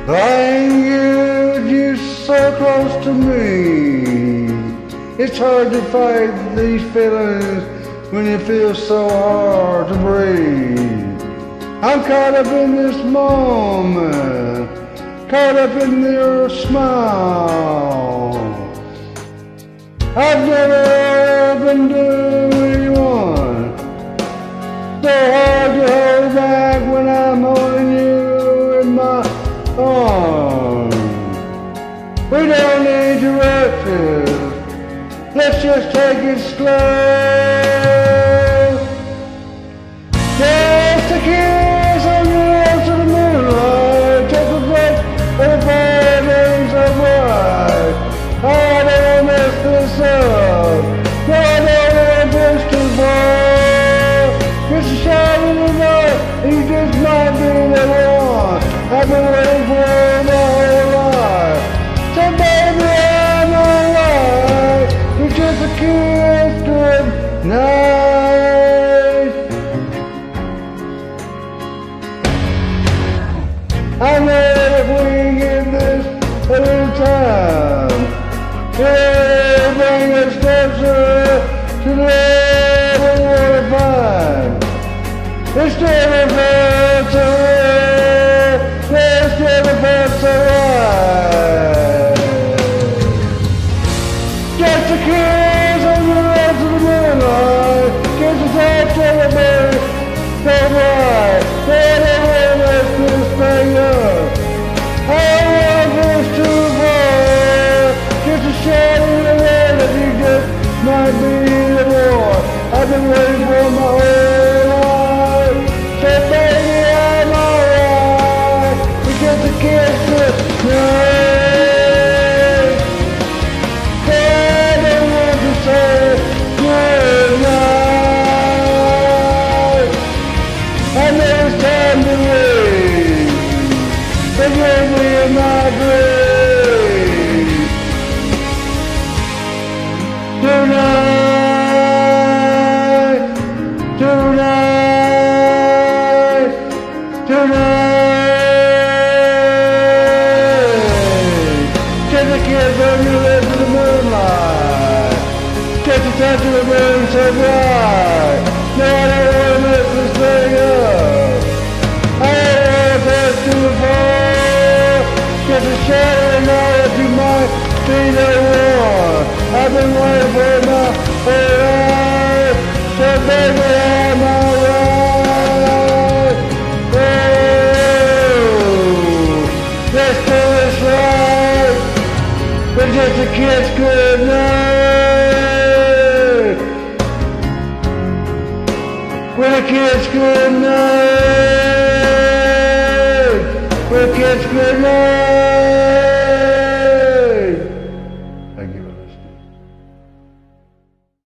Lying you so close to me. It's hard to fight these feelings when it feels so hard to breathe. I'm caught up in this moment, caught up in your smile. I've never been to anyone so hard to hold back when I'm holding you in my arms. We don't need to rush it. Let's just take it slow. Just a kiss on the edge of the moonlight. Take a break of the fire days so bright. I don't mess this up. No, I don't want this too far. Just a shot in the dark. You just might be the one I've been waiting for my whole life. So baby, I'm alright. It's just a kiss, good night. I know that if we give this a little time, it'll bring us closer to the love we want to find. It's never felt so real, it's never felt so right. Just a kiss on the edge of the moonlight, just a touch of the bird, so bright. Whatever lets this thing up, I don't want this too far. Just a shot in the air that you just might be the one I've been waiting for my whole life. So baby, I'm alright. It's just a kiss tonight. I don't want to say goodnight. I know it's time to leave. Forgive me in my grave. Tonight, tonight, tonight. Just a kiss on your lips in the moonlight. Just a touch of the moon so bright. No, I don't want to mess this thing up. I don't want to pass too far. Just a shadow now that you might be the one I've been waiting for my whole life. So baby, I'm alright. Oh, let's do this right. But just a kiss, good night. With a kiss, good night. With a kiss, good night.